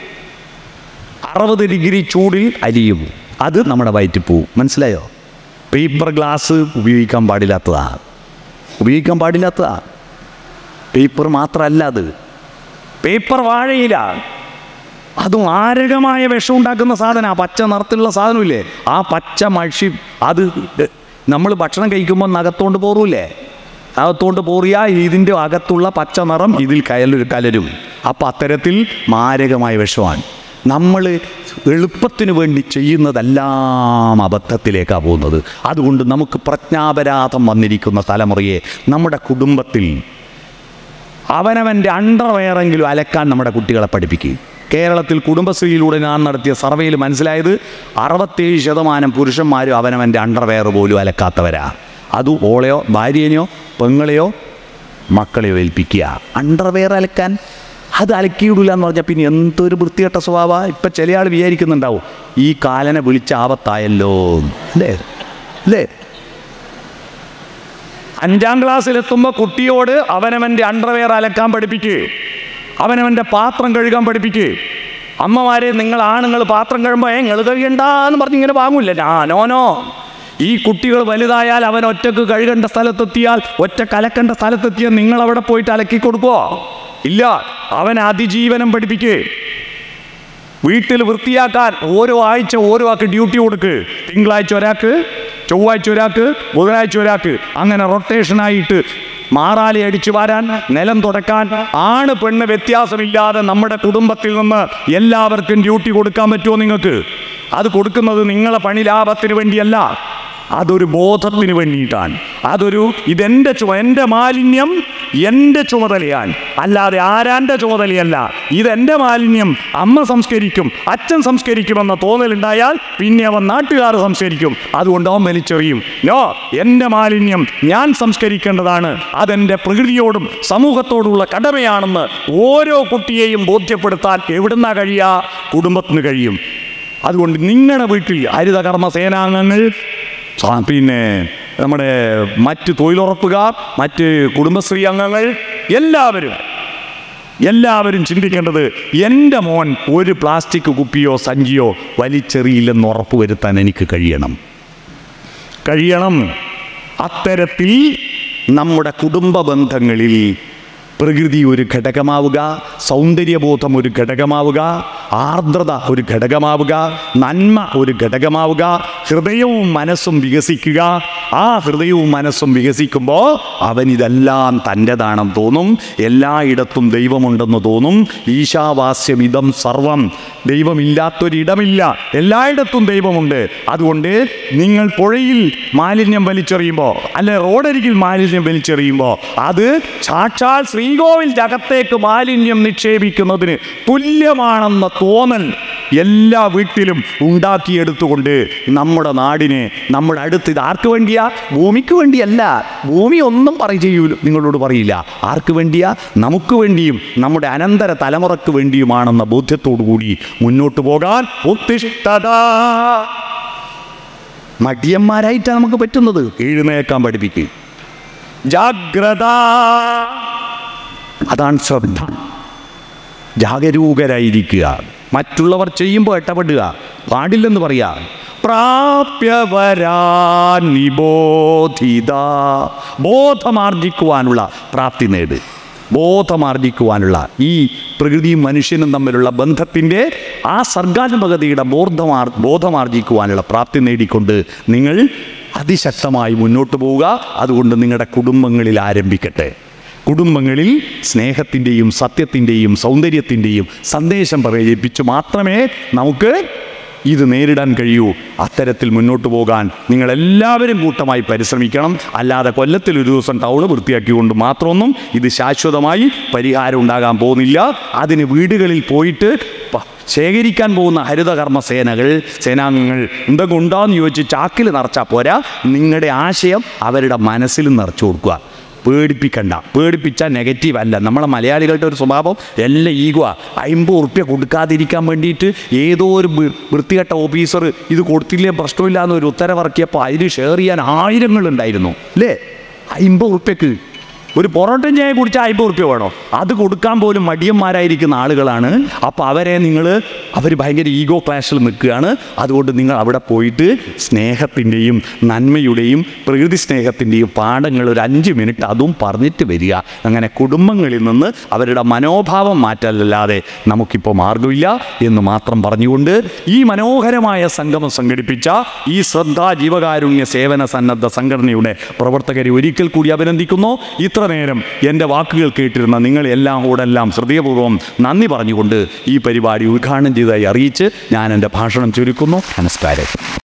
60 ഡിഗ്രി ചൂടിൽ അലിയും. അത് നമ്മുടെ വയറ്റിൽ പോവും. മനസ്സിലായോ? പേപ്പർ ഗ്ലാസ് ഉപയോഗിക്കാൻ പാടില്ലാത്തതാ. പേപ്പർ മാത്രമല്ല, അത് പേപ്പർ വാഴയില, അതും മാരകമായ വിഷം ഉണ്ടാക്കുന്ന സാധനമാണ്. പച്ച നിറത്തിലുള്ള സാധനമില്ലേ, ആ പച്ച മഷി, അത് നമ്മൾ ഭക്ഷണം കഴിക്കുമ്പോൾ നഖത്തോണ്ട് പോറൂലേ, അകത്തോണ്ട് പോറിയാൽ ഇതിൻ്റെ അകത്തുള്ള പച്ച നിറം ഇതിൽ കലരും. അപ്പം അത്തരത്തിൽ മാരകമായ വിഷമാണ്. നമ്മൾ എളുപ്പത്തിന് വേണ്ടി ചെയ്യുന്നതെല്ലാം അബദ്ധത്തിലേക്കാണ് പോകുന്നത്. അതുകൊണ്ട് നമുക്ക് പ്രജ്ഞാപരാധം വന്നിരിക്കുന്ന തലമുറയെ നമ്മുടെ കുടുംബത്തിൽ അവനവൻ്റെ അണ്ടർവെയറെങ്കിലും അലക്കാൻ നമ്മുടെ കുട്ടികളെ പഠിപ്പിക്കുക. കേരളത്തിൽ കുടുംബശ്രീയിലൂടെ ഞാൻ നടത്തിയ സർവേയിൽ മനസ്സിലായത് 67% പുരുഷന്മാരും അവനവൻ്റെ അണ്ടർവെയർ പോലും അലക്കാത്തവരാ. അത് ഓളെയോ ഭാര്യനെയോ പെങ്ങളെയോ മക്കളെയോ ഏൽപ്പിക്കുക. അണ്ടർവെയർ അലക്കാൻ അത് അലക്കിയിടില്ല എന്ന് പറഞ്ഞാൽ പിന്നെ എന്തൊരു വൃത്തികെട്ട സ്വഭാവമാണ്. ഇപ്പം ചില ആൾ വിചാരിക്കുന്നുണ്ടാവും ഈ കാലനെ വിളിച്ച ആപത്തായല്ലോ, അല്ലേ? 5ാം ക്ലാസ്സിലെത്തുമ്പോൾ കുട്ടിയോട് അവനവൻ്റെ അണ്ടർവെയർ അലക്കാൻ പഠിപ്പിക്കുക, അവനവൻ്റെ പാത്രം കഴുകാൻ പഠിപ്പിക്കുക. അമ്മമാരെ, നിങ്ങൾ ആണുങ്ങൾ പാത്രം കഴുകുമ്പോൾ നിങ്ങൾ കഴുകണ്ടെന്ന് പറഞ്ഞ് ഇങ്ങനെ വാങ്ങൂല്ല. നോനോ. ഈ കുട്ടികൾ വലുതായാൽ അവൻ ഒറ്റക്ക് കഴുകേണ്ട സ്ഥലത്തെത്തിയാൽ, കലക്കേണ്ട സ്ഥലത്തെത്തിയാൽ നിങ്ങൾ അവിടെ പോയിട്ട് അലക്കി കൊടുക്കുമോ? ഇല്ല. അവൻ അതിജീവനം പഠിപ്പിക്കുക. വീട്ടിൽ വൃത്തിയാക്കാൻ ഓരോ ആഴ്ച ഓരോ ആൾക്ക് ഡ്യൂട്ടി കൊടുക്കുക. തിങ്കളാഴ്ച ഒരാൾക്ക്, ചൊവ്വാഴ്ച ഒരാൾക്ക്, ബുധനാഴ്ച ഒരാൾക്ക്, അങ്ങനെ റൊട്ടേഷനായിട്ട് മാറാലി അടിച്ചു വാരാൻ, നിലം തുടക്കാൻ, ആണ് പെണ്ണ് വ്യത്യാസമില്ലാതെ നമ്മുടെ കുടുംബത്തിൽ നിന്ന് എല്ലാവർക്കും ഡ്യൂട്ടി കൊടുക്കാൻ പറ്റുമോ നിങ്ങൾക്ക്? അത് കൊടുക്കുന്നത് നിങ്ങളെ പണി ലാഭത്തിന് വേണ്ടിയല്ല, അതൊരു ബോധത്തിന് വേണ്ടിയിട്ടാണ്. എൻ്റെ മാലിന്യം എൻ്റെ ചുമതലയാണ്, അല്ലാതെ ആരാൻ്റെ ചുമതലയല്ല. ഇതെൻ്റെ മാലിന്യം അമ്മ സംസ്കരിക്കും, അച്ഛൻ സംസ്കരിക്കുമെന്ന തോന്നലുണ്ടായാൽ പിന്നെ അവൻ നാട്ടുകാർ സംസ്കരിക്കും, അതുകൊണ്ട് അവൻ വലിച്ചെറിയും. നോ, എൻ്റെ മാലിന്യം ഞാൻ സംസ്കരിക്കേണ്ടതാണ്, അതെൻ്റെ പ്രകൃതിയോടും സമൂഹത്തോടുള്ള കടമയാണെന്ന് ഓരോ കുട്ടിയെയും ബോധ്യപ്പെടുത്താൻ എവിടുന്നാ കഴിയുക? കുടുംബത്തിന് കഴിയും. അതുകൊണ്ട് നിങ്ങളുടെ വീട്ടിൽ ഹരിതകർമ്മ സേനാംഗങ്ങൾ, പിന്നെ നമ്മുടെ മറ്റ് തൊഴിലുറപ്പുകാർ, മറ്റ് കുടുംബശ്രീ അംഗങ്ങൾ എല്ലാവരും ചിന്തിക്കേണ്ടത് എൻ്റെ മോൻ ഒരു പ്ലാസ്റ്റിക് കുപ്പിയോ സഞ്ചിയോ വലിച്ചെറിയില്ലെന്ന് ഉറപ്പുവരുത്താൻ എനിക്ക് കഴിയണം. അത്തരത്തിൽ നമ്മുടെ കുടുംബ ബന്ധങ്ങളിൽ പ്രകൃതി ഒരു ഘടകമാവുക, സൗന്ദര്യബോധം ഒരു ഘടകമാവുക, ആർദ്രത ഒരു ഘടകമാവുക, നന്മ ഒരു ഘടകമാവുക, ഹൃദയവും മനസ്സും വികസിക്കുക. ആ ഹൃദയവും മനസ്സും വികസിക്കുമ്പോൾ അവനിതെല്ലാം തൻ്റെതാണെന്ന് തോന്നും, എല്ലായിടത്തും ദൈവമുണ്ടെന്ന് തോന്നും. ഈശാവാസ്യമിതം സർവം, ദൈവമില്ലാത്തൊരിടമില്ല, എല്ലായിടത്തും ദൈവമുണ്ട്. അതുകൊണ്ട് നിങ്ങൾ പുഴയിൽ മാലിന്യം വലിച്ചെറിയുമ്പോൾ, അല്ലെ റോഡരികിൽ മാലിന്യം വലിച്ചെറിയുമ്പോൾ, അത് സാക്ഷാൽ ശ്രീകോവിൽ ജഗത്തേക്ക് മാലിന്യം നിക്ഷേപിക്കുന്നതിന് തുല്യമാണെന്ന തോന്നൽ എല്ലാ വീട്ടിലും ഉണ്ടാക്കിയെടുത്തുകൊണ്ട് നമ്മുടെ നാടിനെ, നമ്മുടെ അടുത്ത്, ഇത് ആർക്ക് വേണ്ടിയാ? ഭൂമിക്ക് വേണ്ടിയല്ല. ഭൂമി ഒന്നും നിങ്ങളോട് പറയില്ല. ആർക്ക് വേണ്ടിയാ? നമുക്ക് വേണ്ടിയും നമ്മുടെ അനന്തര തലമുറക്ക് വേണ്ടിയുമാണെന്ന ബോധ്യത്തോടു കൂടി മുന്നോട്ട് പോകാൻ ഉത്തിഷ്ഠത. മടിയന്മാരായിട്ടാണ് നമുക്ക് പറ്റുന്നത്. എഴുന്നേക്കാൻ പഠിപ്പിക്കുക. ജാഗ്രത, അതാണ് ശ്രദ്ധ. ജാഗരൂകരായിരിക്കുക. മറ്റുള്ളവർ ചെയ്യുമ്പോൾ ഇടപെടുക പാടില്ലെന്ന് പറയാ. പ്രാപ്യവരാൻ നിബോധിത, ബോധമാർജിക്കുവാനുള്ള പ്രാപ്തി നേട്. ബോധമാർജിക്കുവാനുള്ള, ഈ പ്രകൃതിയും മനുഷ്യനും തമ്മിലുള്ള ബന്ധത്തിൻ്റെ ആ സർഗാത്മകതയുടെ ബോധമാർജിക്കുവാനുള്ള പ്രാപ്തി നേടിക്കൊണ്ട് നിങ്ങൾ അതിശക്തമായി മുന്നോട്ട് പോവുക. അതുകൊണ്ട് നിങ്ങളുടെ കുടുംബങ്ങളിൽ ആരംഭിക്കട്ടെ. കുടുംബങ്ങളിൽ സ്നേഹത്തിൻ്റെയും സത്യത്തിൻ്റെയും സൗന്ദര്യത്തിൻ്റെയും സന്ദേശം പ്രചരിപ്പിച്ച് മാത്രമേ നമുക്ക് ഇത് നേരിടാൻ കഴിയൂ. അത്തരത്തിൽ മുന്നോട്ട് പോകാൻ നിങ്ങളെല്ലാവരും കൂട്ടമായി പരിശ്രമിക്കണം. അല്ലാതെ കൊല്ലത്തിൽ ഒരു ദിവസം ടൗൺ വൃത്തിയാക്കിക്കൊണ്ട് മാത്രമൊന്നും ഇത് ശാശ്വതമായി പരിഹാരം ഉണ്ടാകാൻ പോകുന്നില്ല. അതിന് വീടുകളിൽ പോയിട്ട് ശേഖരിക്കാൻ പോകുന്ന ഹരിതകർമ്മ സേനാംഗങ്ങൾ എന്തൊക്കെ ഉണ്ടാകുമെന്ന് ചോദിച്ച് ചാക്കിൽ നിറച്ചാൽ പോരാ, നിങ്ങളുടെ ആശയം അവരുടെ മനസ്സിലും നിറച്ചു കൊടുക്കുക. പേടിപ്പിക്കണ്ട. പേടിപ്പിച്ചാൽ നെഗറ്റീവ് അല്ല. നമ്മളെ മലയാളികളുടെ ഒരു സ്വഭാവം എല്ലാം ഈഗോ. 50 ഉറുപ്യ കൊടുക്കാതിരിക്കാൻ വേണ്ടിയിട്ട് ഏതോ ഒരു വൃത്തികെട്ട ഓഫീസർ ഇത് കൊടുത്തില്ലേ പ്രശ്നമില്ല എന്നൊരു ഉത്തരവിറക്കിയപ്പോൾ അതിന് ഷെയർ ചെയ്യാൻ ആയിരങ്ങളുണ്ടായിരുന്നു അല്ലേ? 50 ഉറുപ്യക്ക് ഒരു പൊറോട്ടയും ചായ കുടിച്ചാൽ 50 ഉറുപ്യ വേണോ? അത് കൊടുക്കാൻ പോലും മടിയന്മാരായിരിക്കുന്ന ആളുകളാണ്. അപ്പോൾ അവർ ഭയങ്കര ഈഗോ ക്ലാഷിൽ നിൽക്കുകയാണ്. അതുകൊണ്ട് നിങ്ങൾ അവിടെ പോയിട്ട് സ്നേഹത്തിൻ്റെയും നന്മയുടെയും പ്രകൃതി സ്നേഹത്തിൻ്റെയും പാഠങ്ങൾ ഒരു 5 മിനിറ്റ് അതും പറഞ്ഞിട്ട് വരിക. അങ്ങനെ കുടുംബങ്ങളിൽ നിന്ന് അവരുടെ മനോഭാവം മാറ്റാനല്ലാതെ നമുക്കിപ്പോൾ മാർഗമില്ല എന്ന് മാത്രം പറഞ്ഞുകൊണ്ട് ഈ മനോഹരമായ സംഗമം സംഘടിപ്പിച്ച ഈ ശ്രദ്ധാ ജീവകാരുണ്യ സേവന സന്നദ്ധ സംഘടനയുടെ പ്രവർത്തകരെ ഒരിക്കൽ കൂടി അഭിനന്ദിക്കുന്നു. ഇത്ര നേരം എൻ്റെ വാക്കുകൾ കേട്ടിരുന്ന നിങ്ങളെല്ലാം ഹൃദയപൂർവ്വം നന്ദി പറഞ്ഞുകൊണ്ട് ഈ പരിപാടി ഉദ്ഘാടനം ചെയ്തതായി അറിയിച്ച് ഞാൻ എൻ്റെ ഭാഷണം ചുരുക്കുന്നു. നമസ്കാരം.